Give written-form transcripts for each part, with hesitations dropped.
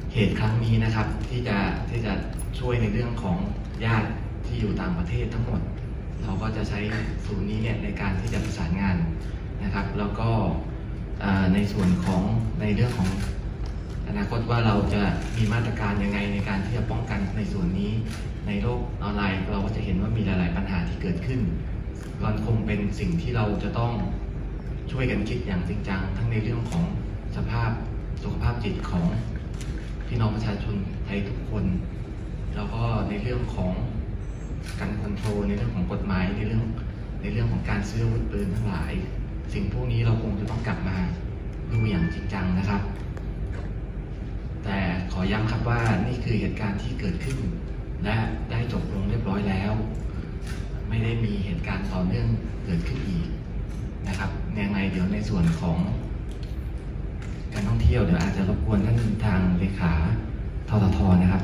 เหตุครั้งนี้นะครับที่จะช่วยในเรื่องของญาติที่อยู่ต่างประเทศทั้งหมดเราก็จะใช้ศูนย์นี้เนี่ยในการที่จะประสานงานนะครับแล้วก็ในส่วนของในเรื่องของอนาคตว่าเราจะมีมาตรการยังไงในการที่จะป้องกันในส่วนนี้ในโลกออนไลน์เราก็จะเห็นว่ามีหลายๆปัญหาที่เกิดขึ้นมันคงเป็นสิ่งที่เราจะต้องช่วยกันคิดอย่างจริงจังทั้งในเรื่องของสภาพสุขภาพจิตของพี่น้องประชาชนไทยทุกคนแล้วก็ในเรื่องของการคอนโทรลในเรื่องของกฎหมายในเรื่องของการซื้ออาวุธปืนทั้งหลายสิ่งพวกนี้เราคงจะต้องกลับมาดูอย่างจริงจังนะครับแต่ขอย้ำครับว่านี่คือเหตุการณ์ที่เกิดขึ้นและได้จบลงเรียบร้อยแล้วไม่ได้มีเหตุการณ์ต่อเนื่องเกิดขึ้นอีกนะครับยังไงเดี๋ยวในส่วนของการท่องเที่ยวเดี๋ยวอาจจะรบกวนท่านทางเลขาทททนะครับ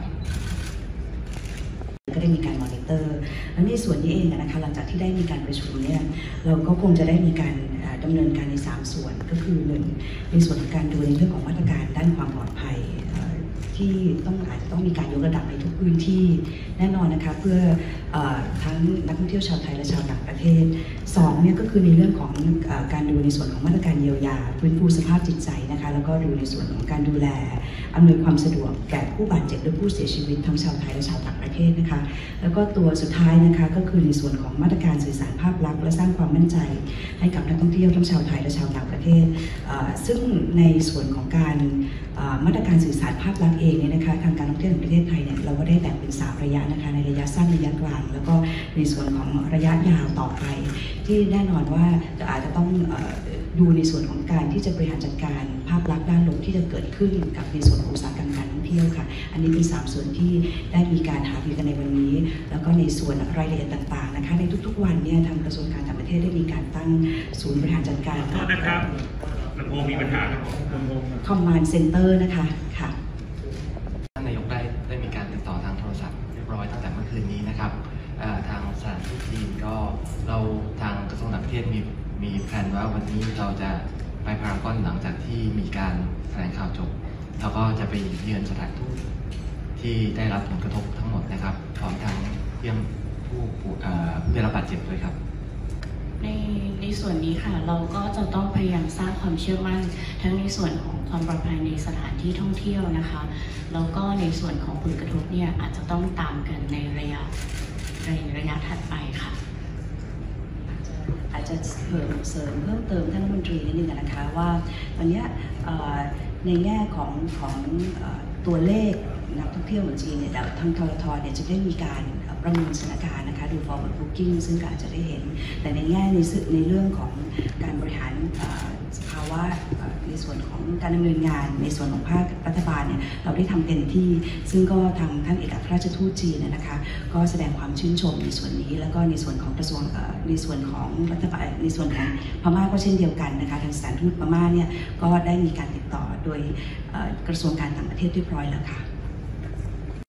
ก็ได้มีการมอนิเตอร์แล้วในส่วนนี้เองนะคะหลังจากที่ได้มีการประชุมเนี่ยเราก็คงจะได้มีการดำเนินการใน3ส่วนก็คือ1ในส่วนของการดูในเรื่องของมาตรการด้านความปลอดภัยที่อาจจะต้องมีการยกระดับในทุกพื้นที่แน่นอนนะคะเพื่อทั้งนักท่องเที่ยวชาวไทยและชาวต่างประเทศ2เนี่ยก็คือในเรื่องของการดูในส่วนของมาตรการเยียวยาฟื้นฟูสภาพจิตใจนะคะแล้วก็ดูในส่วนของการดูแลอำนวยความสะดวกแก่ผู้บาดเจ็บและผู้เสียชีวิตทั้งชาวไทยและชาวต่างประเทศนะคะแล้วก็ตัวสุดท้ายนะคะก็คือในส่วนของมาตรการสื่อสารภาพลักษณ์และสร้างความมั่นใจให้กับนักท่องเที่ยวทั้งชาวไทยและชาวต่างประเทศซึ่งในส่วนของการมาตรการสื่อสารภาพลักษณ์เองเนี่ยนะคะทางการท่องเที่ยวแห่งประเทศไทยเนี่ยเราก็ได้แบ่งเป็น3ระยะนะคะในระยะสั้นระยะกลางแล้วก็ในส่วนของระยะยาวต่อไปที่แน่นอนว่าอาจจะต้องดูในส่วนของการที่จะบริหารจัดการภาพลักษณ์ด้านลบที่จะเกิดขึ้นกับในส่วนของอุตสาหกรรมการท่องเที่ยวค่ะอันนี้เป็น3ส่วนที่ได้มีการหารือกันในวันนี้แล้วก็ในส่วนรายละเอียดต่างๆนะคะในทุกๆวันเนี่ยทางกระทรวงการต่างประเทศได้มีการตั้งศูนย์บริหารจัดการนะครับลำโพงมีปัญหาครับ Command Center นะคะค่ะท่านนายกได้มีการติดต่อทางโทรศัพท์เรียบร้อยตั้งแต่เมื่อคืนนี้นะครับทางสถานทูตจีนก็เราทางกระทรวงต่างประเทศมีแผนว่าวันนี้เราจะไปพารากอนหลังจากที่มีการแถลงข่าวจบแล้วก็จะไปเยือนสถานทูตที่ได้รับผลกระทบทั้งหมดนะครับพร้อมทั้งเยี่ยมผู้ได้รับบาดเจ็บด้วยครับในส่วนนี้ค่ะเราก็จะต้องพยายามสร้างความเชื่อมั่นทั้งในส่วนของความปลอดภัยในสถานที่ท่องเที่ยวนะคะแล้วก็ในส่วนของผลกระทบเนี่ยอาจจะต้องตามกันในระยะถัดไปค่ะอาจจะเสริมเพิ่มเติมท่านรัฐมนตรีนิดนึงนะคะว่าวันนี้ในแง่ของตัวเลขนักท่องเที่ยวของจีนเนี่ยทางทททเนี่ยจะได้มีการประเมินสถานการณ์นะคะดู forward booking ซึ่งก็อาจจะได้เห็นแต่ในแง่ในเรื่องของการบริหารสภาวะในส่วนของการดำเนินงานในส่วนของภาครัฐบาลเนี่ยเราได้ทำเต็มที่ซึ่งก็ทางท่านเอกอัครราชทูตจีนนะคะก็แสดงความชื่นชมในส่วนนี้แล้วก็ในส่วนของกระทรวงในส่วนของรัฐบาลในส่วนของพม่าก็เช่นเดียวกันนะคะทางสถานทูตพม่าเนี่ยก็ได้มีการติดต่อโดยกระทรวงการต่างประเทศเรียบร้อยแล้วค่ะ